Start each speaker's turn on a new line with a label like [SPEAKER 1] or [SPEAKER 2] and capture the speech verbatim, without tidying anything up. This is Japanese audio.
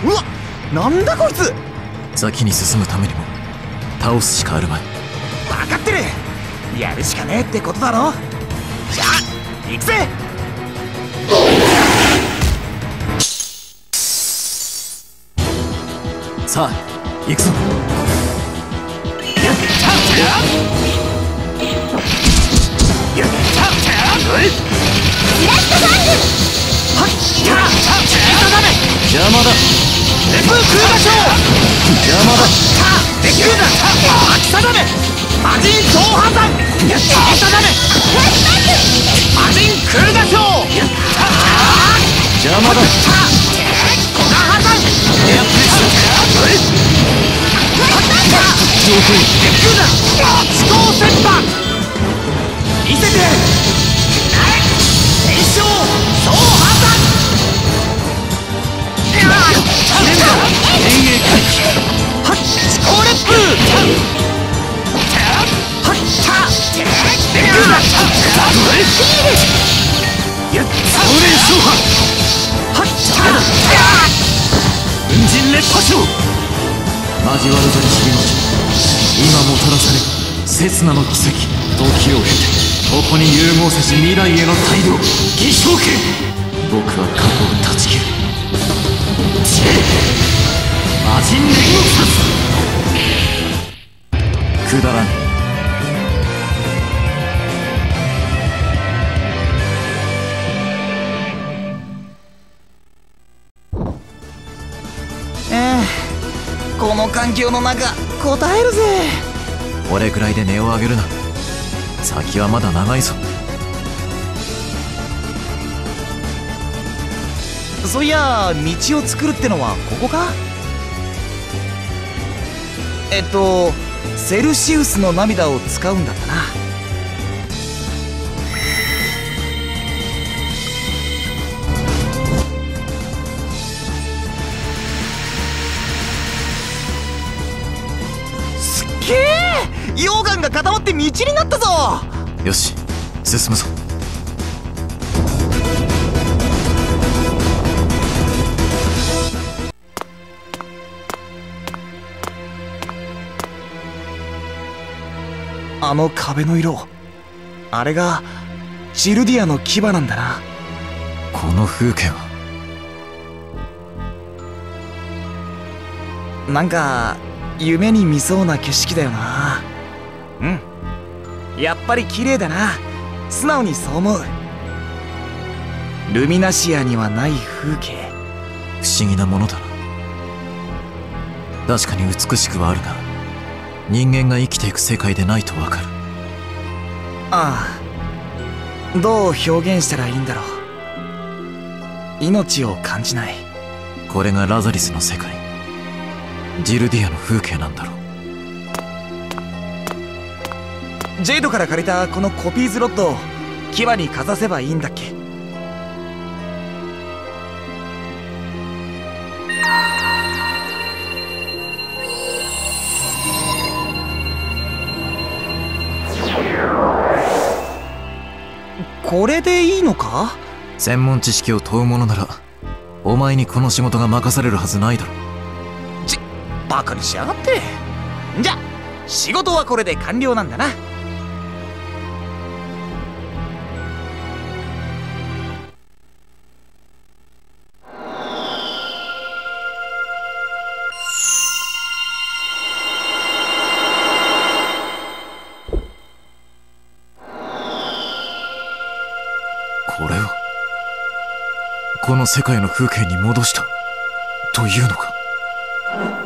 [SPEAKER 1] うわ、なんだこいつ。
[SPEAKER 2] 先に進むためにも倒すしかあるまい。
[SPEAKER 1] 分かってる。やるしかねえってことだろ。じゃあ行くぜ。
[SPEAKER 2] さあ行くぞ。
[SPEAKER 1] やったやったラストバング。はっきただめ
[SPEAKER 2] 邪魔だ。
[SPEAKER 1] レフ空打賞
[SPEAKER 2] 邪魔だ。
[SPEAKER 1] できるんだ。秋定め魔人総破山。やっただめ魔人空打賞。やった
[SPEAKER 2] 邪魔だ。
[SPEAKER 1] 古賀破山エアプレッシュ。上空できるんだ。思考戦法見せてやる。天正総破山。
[SPEAKER 2] 遠泳回避。
[SPEAKER 1] はっ思考烈風。はっできるんだ。やっ
[SPEAKER 2] 少年勝破。
[SPEAKER 1] はっ
[SPEAKER 2] 雲人烈破傷。交わるざに知りまし。今もたらされる刹那の奇跡。時を経てここに融合せし未来への大量偽証権。僕は過去を断ち切る。魔人煉獄殺。くだらん。
[SPEAKER 1] ええ、この環境の中答えるぜ。
[SPEAKER 2] これくらいで値を上げるな。先はまだ長いぞ。
[SPEAKER 1] そういや道を作るってのはここか。えっとセルシウスの涙を使うんだったな。すっげえ、溶岩が固まって道になったぞ。
[SPEAKER 2] よし進むぞ。
[SPEAKER 1] あの壁の色、あれがジルディアの牙なんだな。
[SPEAKER 2] この風景は
[SPEAKER 1] なんか夢に見そうな景色だよな。うん、やっぱり綺麗だな。素直にそう思う。ルミナシアにはない風景。
[SPEAKER 2] 不思議なものだな。確かに美しくはあるが人間が生きていく世界でないとわかる。
[SPEAKER 1] ああ、どう表現したらいいんだろう。命を感じない。
[SPEAKER 2] これがラザリスの世界、ジルディアの風景なんだろ
[SPEAKER 1] う。ジェイドから借りたこのコピーズロッドを牙にかざせばいいんだっけ。これでいいのか。
[SPEAKER 2] 専門知識を問うものならお前にこの仕事が任されるはずないだろ。
[SPEAKER 1] ちバカにしやがって。じゃ仕事はこれで完了なんだな。
[SPEAKER 2] これをこの世界の風景に戻したというのか。